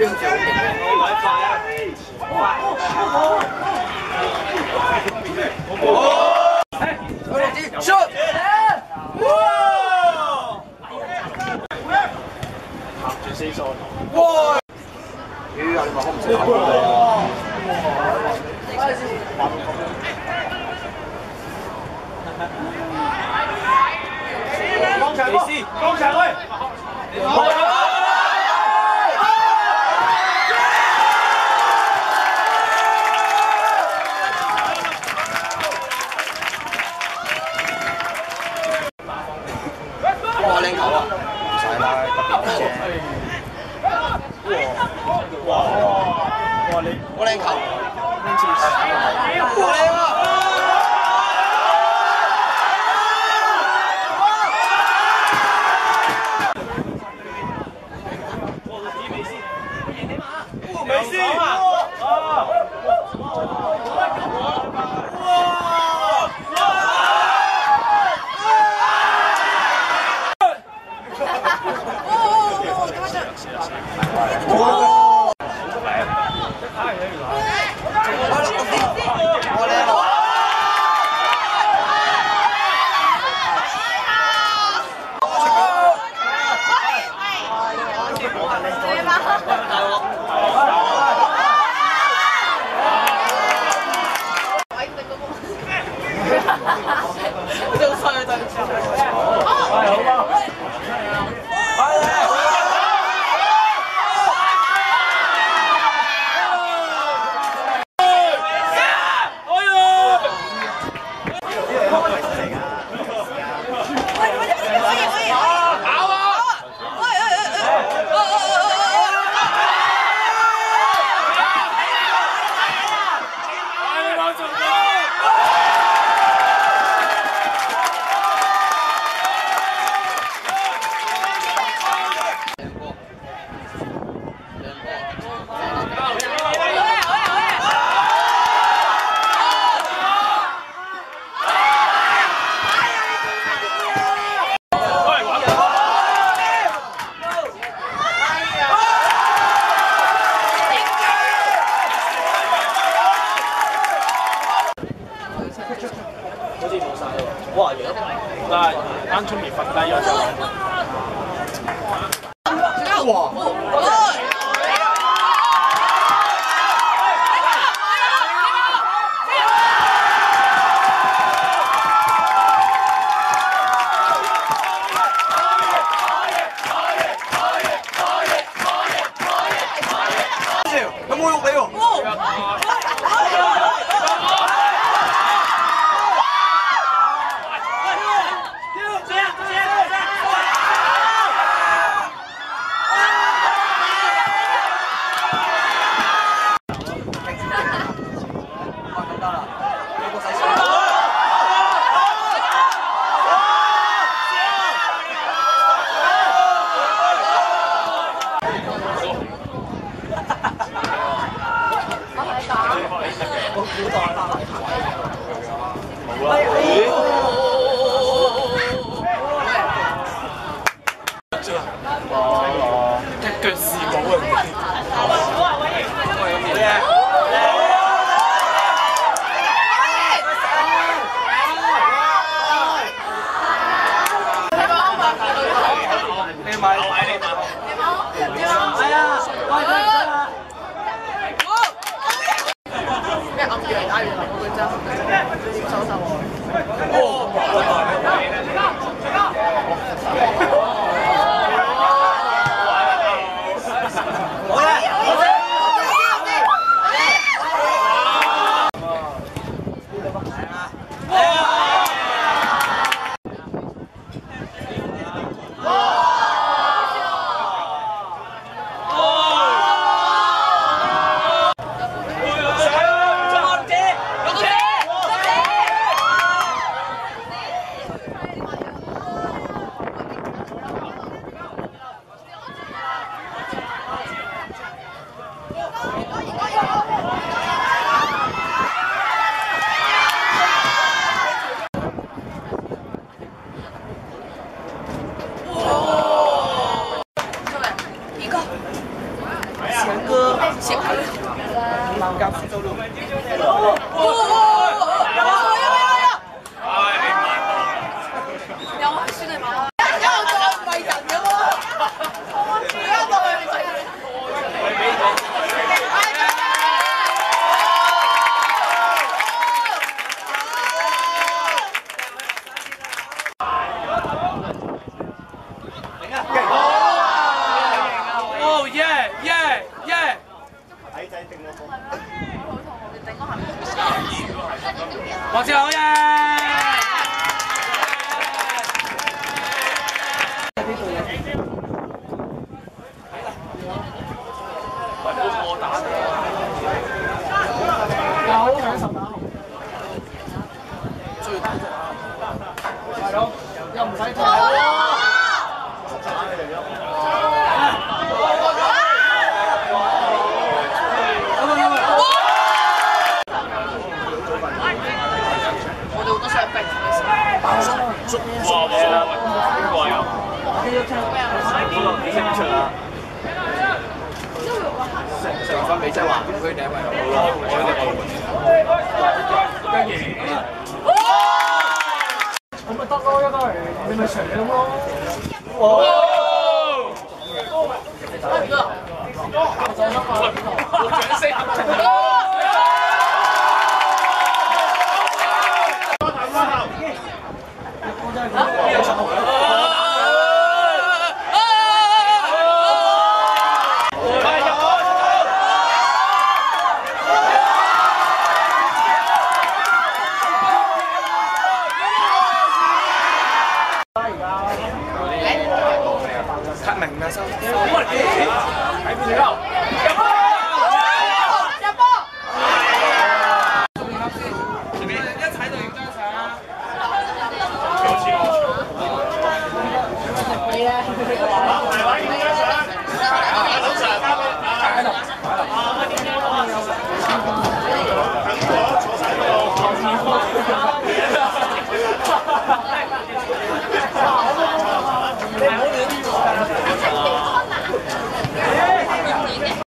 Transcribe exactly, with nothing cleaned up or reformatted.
哇！咦，你咪好唔識球啊！剛才師，剛才去。哇！靚球啊！唔使啦，特別啫。哇！哇！你好靚球，好靚啊！美斯啊！哇！但係啱出面瞓低咗就。哇！有冇喐你喎？一腳試冇啊！你買，你買，你買，係啊！喂，得啦！咩暗住嚟打完啦？我佢真手手喎！哦！ 前歌寫歌。南港蘇州路。哦哦哦！有啊有啊有啊！有啊，算係嘛？有個唔係人嘅喎，有個係唔係人。哦耶耶耶！矮仔定嗰個。你頂嗰下。黃志豪耶！有享受打紅。最大隻啊！係咯，又唔使睇。我哋好多傷病嘅時候，爆傷足哇哇邊個啊？你要唱咩啊？你識唔識唱啊？成成分美即係話佢頂位好咯，我哋我跟住咁咪得咯，一個你咪長咁咯。哇！掌聲！明啊，收！喺邊度？